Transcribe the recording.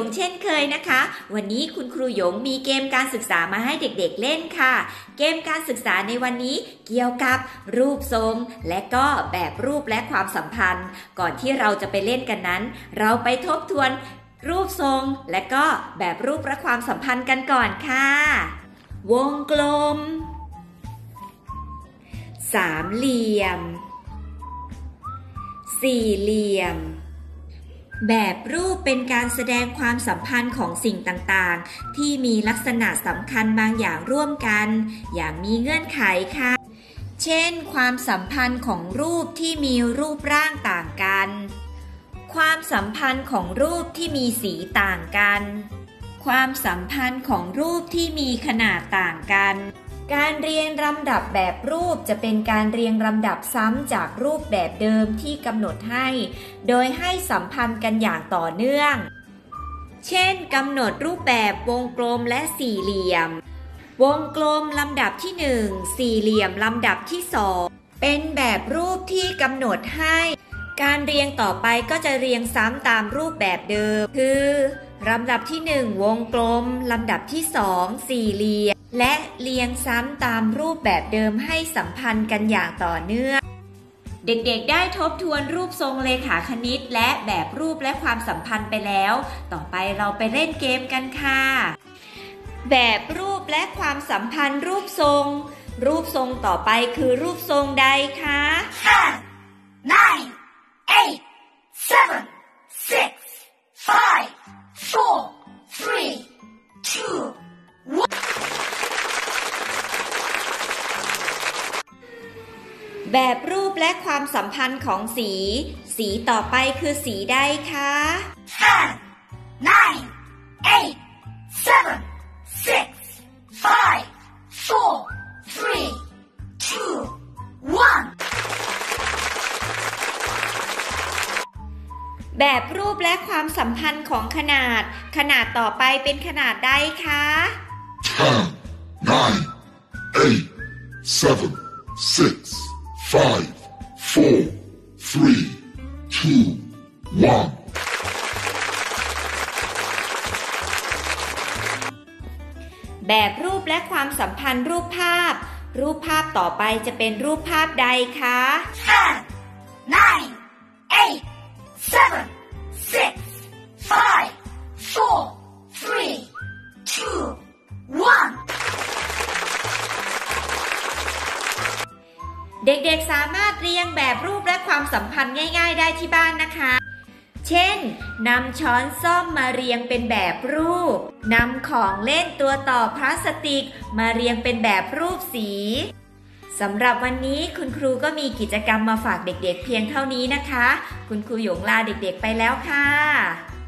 เช่นเคยนะคะวันนี้คุณครูหยงมีเกมการศึกษามาให้เด็กๆเล่นค่ะเกมการศึกษาในวันนี้เกี่ยวกับรูปทรงและก็แบบรูปและความสัมพันธ์ก่อนที่เราจะไปเล่นกันนั้นเราไปทบทวนรูปทรงและก็แบบรูปและความสัมพันธ์กันก่อนค่ะวงกลมสามเหลี่ยมสี่เหลี่ยมแบบรูปเป็นการแสดงความสัมพันธ์ของสิ่งต่างๆที่มีลักษณะสำคัญบางอย่างร่วมกันอย่างมีเงื่อนไขค่ะเช่นความสัมพันธ์ของรูปที่มีรูปร่างต่างกันความสัมพันธ์ของรูปที่มีสีต่างกันความสัมพันธ์ของรูปที่มีขนาดต่างกันการเรียงลำดับแบบรูปจะเป็นการเรียงลำดับซ้ำจากรูปแบบเดิมที่กำหนดให้โดยให้สัมพันธ์กันอย่างต่อเนื่องเช่นกำหนดรูปแบบวงกลมและสี่เหลี่ยมวงกลมลำดับที่1สี่เหลี่ยมลำดับที่2เป็นแบบรูปที่กำหนดให้การเรียงต่อไปก็จะเรียงซ้ำตามรูปแบบเดิมคือลำดับที่1วงกลมลำดับที่2สี่เหลี่ยมและเรียงซ้ำตามรูปแบบเดิมให้สัมพันธ์กันอย่างต่อเนื่องเด็กๆได้ทบทวนรูปทรงเลขาคณิตและแบบรูปและความสัมพันธ์ไปแล้วต่อไปเราไปเล่นเกมกันค่ะแบบรูปและความสัมพันธ์รูปทรงรูปทรงต่อไปคือรูปทรงใดคะ 10, 9, 8, 7, 6, 5, 4, 3, 2, 1 แบบรูปและความสัมพันธ์ของสีสีต่อไปคือสีใดคะ 10, 9, 8, 7, 6, 5, 4, 3, 2, 1 แบบรูปและความสัมพันธ์ของขนาดต่อไปเป็นขนาดใดคะ 10, 9, 8, 7, 6, 5, 4, 3, 2, 1 แบบรูปและความสัมพันธ์รูปภาพต่อไปจะเป็นรูปภาพใดคะ 10, 9, 8, 7, 6, 5, 4, 3, 2, 1 เด็กๆสามารถเรียงแบบรูปและความสัมพันธ์ง่ายๆได้ที่บ้านนะคะเช่นนำช้อนส้อมมาเรียงเป็นแบบรูปนำของเล่นตัวต่อพลาสติกมาเรียงเป็นแบบรูปสีสำหรับวันนี้คุณครูก็มีกิจกรรมมาฝากเด็กๆเพียงเท่านี้นะคะคุณครูหยงลาเด็กๆไปแล้วค่ะ